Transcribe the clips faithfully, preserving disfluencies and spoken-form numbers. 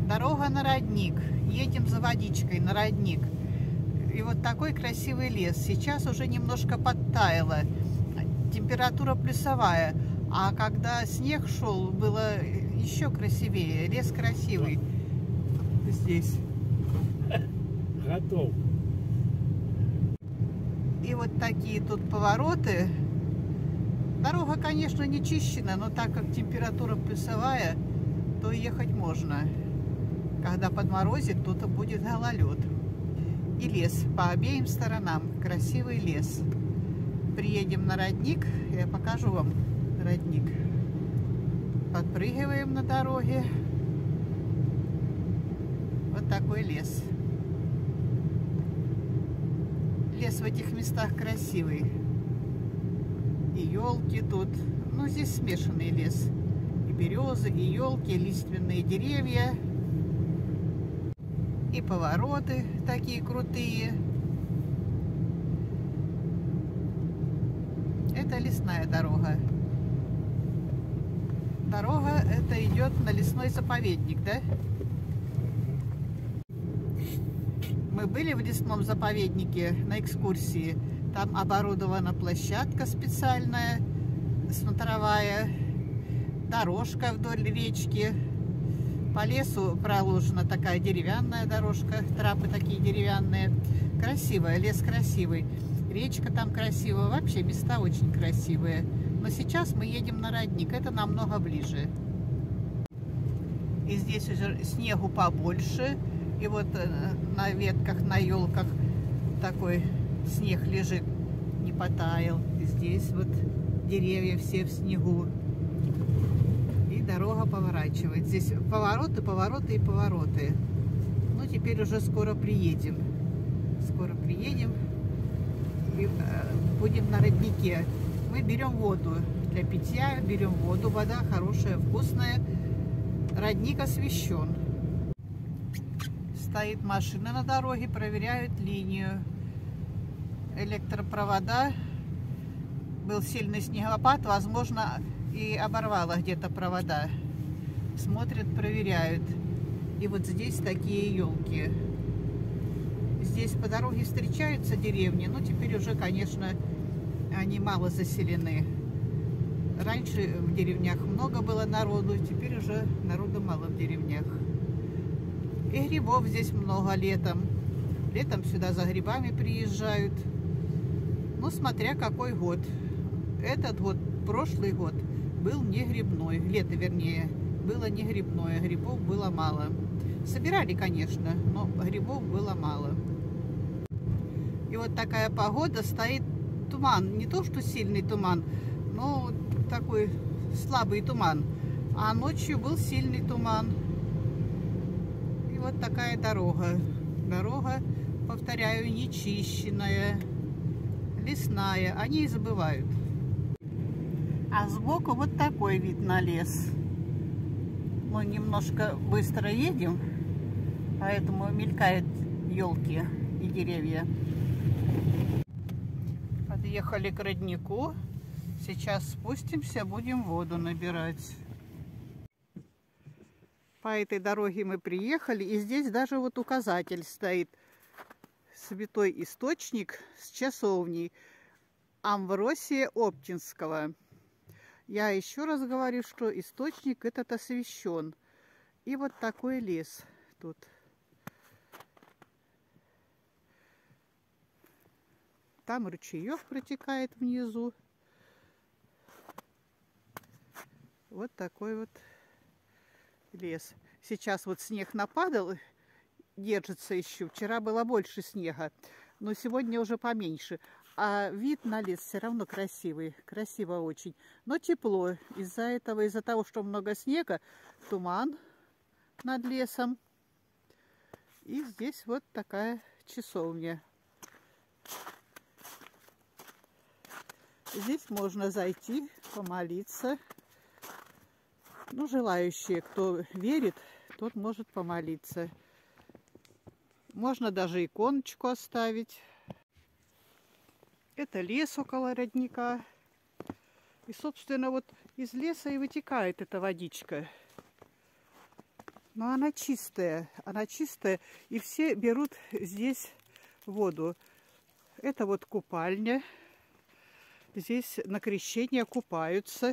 Дорога на родник. Едем за водичкой на родник. И вот такой красивый лес. Сейчас уже немножко подтаяло. Температура плюсовая. А когда снег шел, было еще красивее. Лес красивый. Здесь. Готов. И вот такие тут повороты. Дорога, конечно, не чищена, но так как температура плюсовая, то ехать можно. Когда подморозит, тут будет гололед. И лес по обеим сторонам. Красивый лес. Приедем на родник, я покажу вам родник. Подпрыгиваем на дороге. Вот такой лес. Лес в этих местах красивый. И елки тут. Ну, здесь смешанный лес. И березы, и елки, и лиственные деревья. И повороты такие крутые. Это лесная дорога. Дорога это идет на лесной заповедник, да? Мы были в лесном заповеднике на экскурсии. Там оборудована площадка специальная, смотровая, дорожка вдоль речки. По лесу проложена такая деревянная дорожка, трапы такие деревянные. Красивая, лес красивый. Речка там красивая, вообще места очень красивые. Но сейчас мы едем на родник, это намного ближе. И здесь уже снегу побольше. И вот на ветках, на елках такой снег лежит, не потаял. И здесь вот деревья все в снегу. И дорога поворачивает. Здесь повороты, повороты и повороты. Ну, теперь уже скоро приедем. Скоро приедем. И будем на роднике. Мы берем воду для питья, берем воду. Вода хорошая, вкусная. Родник освещен. Стоит машина на дороге, проверяют линию. Электропровода. Был сильный снегопад, возможно, и оборвало где-то провода. Смотрят, проверяют. И вот здесь такие елки. Здесь по дороге встречаются деревни, но теперь уже, конечно, они мало заселены. Раньше в деревнях много было народу, теперь уже народу мало в деревнях. И грибов здесь много летом. Летом сюда за грибами приезжают. Ну, смотря какой год. Этот год, прошлый год, был не грибной. Лето, вернее, было не грибное. Грибов было мало. Собирали, конечно, но грибов было мало. И вот такая погода, стоит туман. Не то, что сильный туман, но такой слабый туман. А ночью был сильный туман. И вот такая дорога. Дорога, повторяю, нечищенная, лесная. Они и забывают. А сбоку вот такой вид на лес. Мы немножко быстро едем, поэтому мелькают елки и деревья. Подъехали к роднику. Сейчас спустимся, будем воду набирать. По этой дороге мы приехали, и здесь даже вот указатель стоит. Святой источник с часовней Амвросия Оптинского. Я еще раз говорю, что источник этот освящен. И вот такой лес тут. Там ручеек протекает внизу. Вот такой вот лес. Сейчас вот снег нападал, держится еще. Вчера было больше снега, но сегодня уже поменьше. А вид на лес все равно красивый, красиво очень. Но тепло. Из-за этого, из-за того, что много снега, туман над лесом. И здесь вот такая часовня. Здесь можно зайти, помолиться. Ну, желающие, кто верит, тот может помолиться. Можно даже иконочку оставить. Это лес около родника. И, собственно, вот из леса и вытекает эта водичка. Но она чистая, она чистая, и все берут здесь воду. Это вот купальня. Здесь на крещение купаются.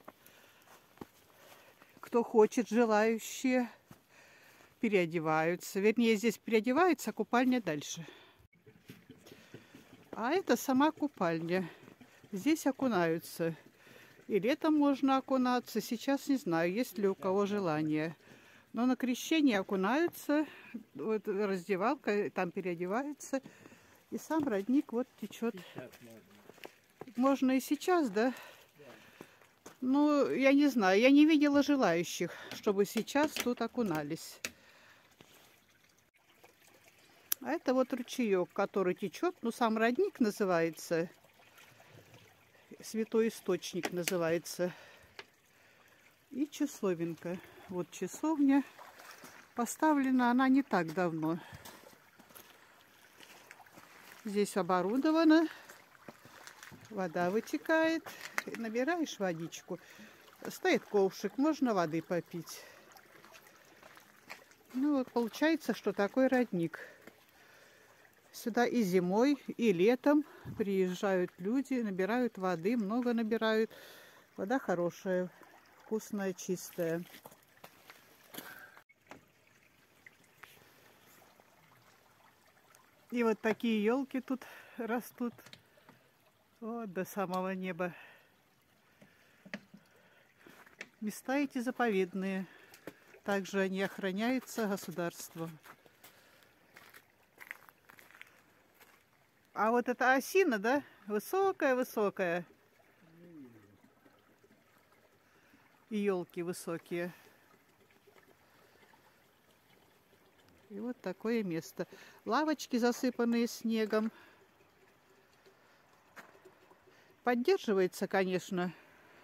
Кто хочет, желающие, переодеваются. Вернее, здесь переодеваются, а купальня дальше. А это сама купальня. Здесь окунаются. И летом можно окунаться. Сейчас не знаю, есть ли у кого желание. Но на крещение окунаются. Вот раздевалка, там переодеваются. И сам родник вот течет. Можно и сейчас, да? Ну, я не знаю, я не видела желающих, чтобы сейчас тут окунались. А это вот ручеек, который течет, ну, сам родник называется. Святой Источник называется. И часовенка. Вот часовня. Поставлена она не так давно. Здесь оборудовано. Вода вытекает. Набираешь водичку. Стоит ковшик, можно воды попить. Ну вот получается, что такой родник. Сюда и зимой, и летом приезжают люди, набирают воды, много набирают. Вода хорошая, вкусная, чистая. И вот такие елки тут растут. Вот до самого неба. Места эти заповедные. Также они охраняются государством. А вот эта осина, да, высокая-высокая. И елки высокие. И вот такое место. Лавочки, засыпанные снегом. Поддерживается, конечно.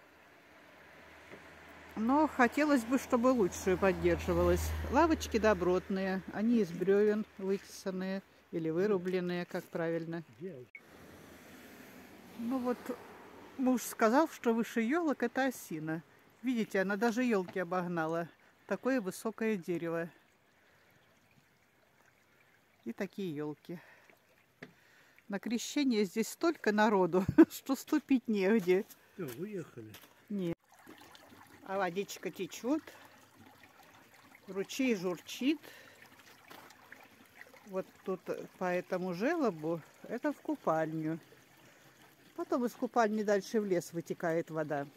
Но хотелось бы, чтобы лучше поддерживалось. Лавочки добротные. Они из бревен вытесанные. Или вырубленные, как правильно. Ну вот, муж сказал, что выше елок это осина. Видите, она даже елки обогнала. Такое высокое дерево. И такие елки. На крещение здесь столько народу, что ступить негде. Что, выехали? Нет. А водичка течет. Ручей журчит. Вот тут по этому желобу это в купальню. Потом из купальни дальше в лес вытекает вода.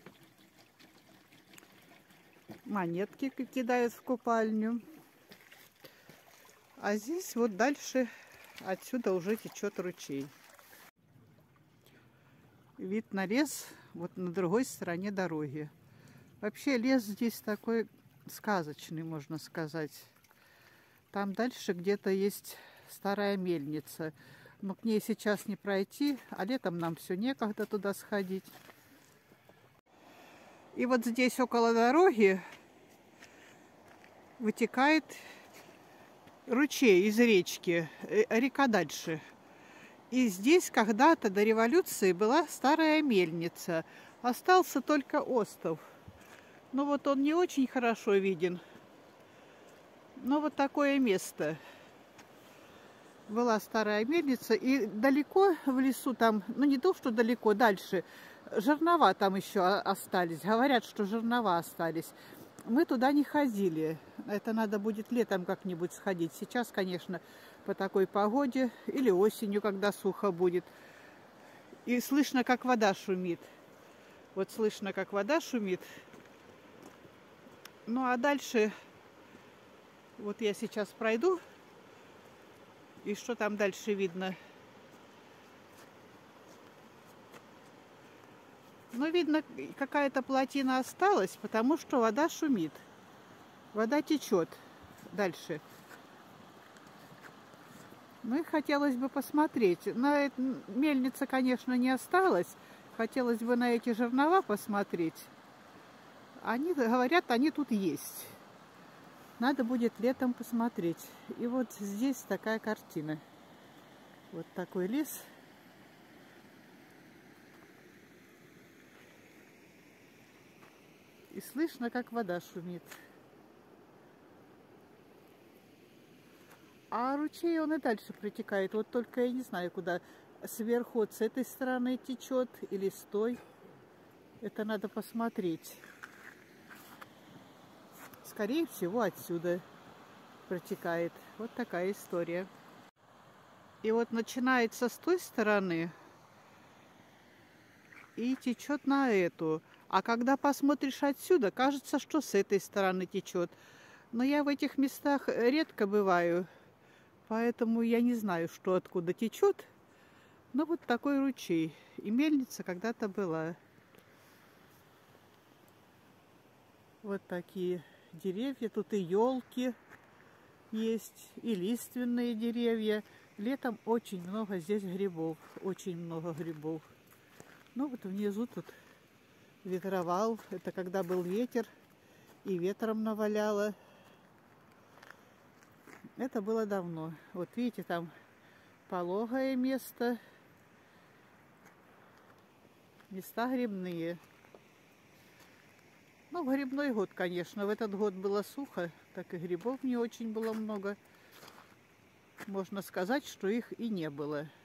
Монетки кидают в купальню. А здесь вот дальше отсюда уже течет ручей. Вид на лес вот на другой стороне дороги. Вообще лес здесь такой сказочный, можно сказать. Там дальше где-то есть старая мельница. Но к ней сейчас не пройти, а летом нам все некогда туда сходить. И вот здесь около дороги вытекает ручей из речки, река дальше. И здесь когда-то до революции была старая мельница. Остался только остов. Но вот он не очень хорошо виден. Но вот такое место. Была старая мельница, и далеко в лесу там, ну не то, что далеко, дальше, жернова там еще остались. Говорят, что жернова остались. Мы туда не ходили. Это надо будет летом как-нибудь сходить. Сейчас, конечно, по такой погоде, или осенью, когда сухо будет. И слышно, как вода шумит. Вот слышно, как вода шумит. Ну а дальше... Вот я сейчас пройду, и что там дальше видно? Ну, видно, какая-то плотина осталась, потому что вода шумит. Вода течет дальше. Ну и хотелось бы посмотреть. На это, мельница, конечно, не осталась. Хотелось бы на эти жернова посмотреть. Они говорят, они тут есть. Надо будет летом посмотреть. И вот здесь такая картина. Вот такой лес. И слышно, как вода шумит. А ручей он и дальше протекает. Вот только я не знаю, куда. Сверху вот с этой стороны течет или с той. Это надо посмотреть. Скорее всего, отсюда протекает. Вот такая история. И вот начинается с той стороны и течет на эту. А когда посмотришь отсюда, кажется, что с этой стороны течет. Но я в этих местах редко бываю, поэтому я не знаю, что откуда течет. Но вот такой ручей. И мельница когда-то была. Вот такие деревья. Тут и елки есть, и лиственные деревья. Летом очень много здесь грибов. Очень много грибов. Ну вот внизу тут ветровал. Это когда был ветер и ветром наваляло. Это было давно. Вот видите, там пологое место. Места грибные. Ну, в грибной год, конечно. В этот год было сухо, так и грибов не очень было много. Можно сказать, что их и не было.